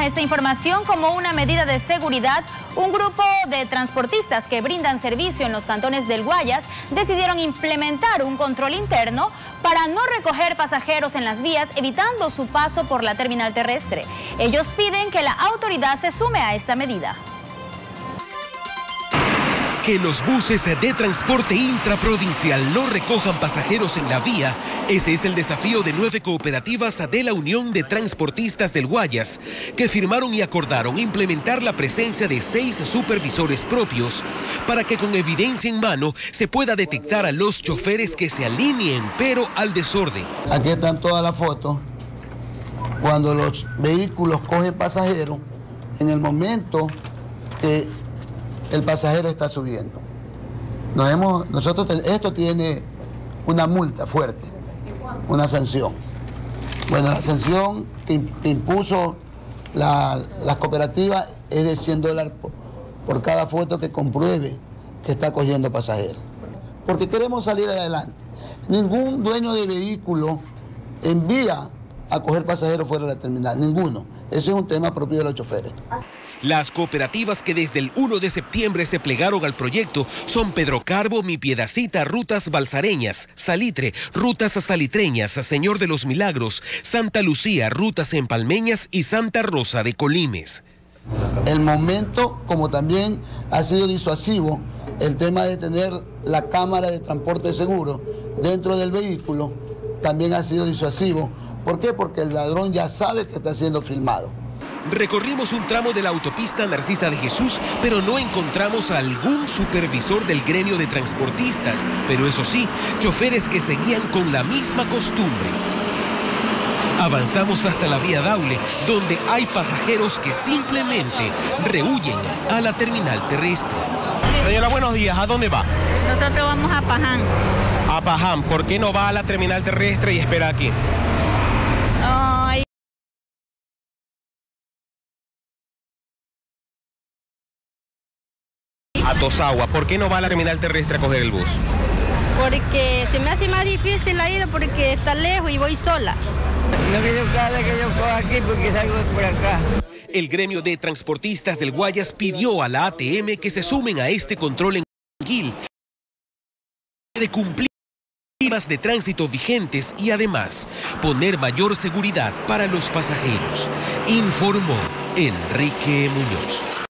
esta información, como una medida de seguridad, un grupo de transportistas que brindan servicio en los cantones del Guayas decidieron implementar un control interno para no recoger pasajeros en las vías, evitando su paso por la terminal terrestre. Ellos piden que la autoridad se sume a esta medida. Que los buses de transporte intraprovincial no recojan pasajeros en la vía, ese es el desafío de 9 cooperativas de la Unión de Transportistas del Guayas, que firmaron y acordaron implementar la presencia de 6 supervisores propios para que con evidencia en mano se pueda detectar a los choferes que se alineen, pero al desorden. Aquí están todas las fotos, cuando los vehículos cogen pasajeros, en el momento que el pasajero está subiendo. Esto tiene una multa fuerte, una sanción. Bueno, la sanción que impuso las cooperativas es de $100 por cada foto que compruebe que está cogiendo pasajeros. Porque queremos salir adelante. Ningún dueño de vehículo envía a coger pasajeros fuera de la terminal, ninguno. Ese es un tema propio de los choferes. Las cooperativas que desde el 1 de septiembre se plegaron al proyecto son Pedro Carbo, Mi Piedacita, Rutas Balsareñas, Salitre, Rutas Salitreñas, Señor de los Milagros, Santa Lucía, Rutas Empalmeñas y Santa Rosa de Colimes. El momento, como también ha sido disuasivo, el tema de tener la cámara de transporte seguro dentro del vehículo, también ha sido disuasivo. ¿Por qué? Porque el ladrón ya sabe que está siendo filmado. Recorrimos un tramo de la autopista Narcisa de Jesús, pero no encontramos a algún supervisor del gremio de transportistas. Pero eso sí, choferes que seguían con la misma costumbre. Avanzamos hasta la vía Daule, donde hay pasajeros que simplemente rehuyen a la terminal terrestre. Señora, buenos días. ¿A dónde va? Nosotros vamos a Paján. A Paján. ¿Por qué no va a la terminal terrestre y espera aquí? Ay. A Tosagua. ¿Por qué no va a la terminal terrestre a coger el bus? Porque se me hace más difícil la ida porque está lejos y voy sola. No quiero cada vez que yo cojo aquí porque salgo por acá. El gremio de transportistas del Guayas pidió a la ATM que se sumen a este control en Guil de cumplir normas de tránsito vigentes y además poner mayor seguridad para los pasajeros, informó Enrique Muñoz.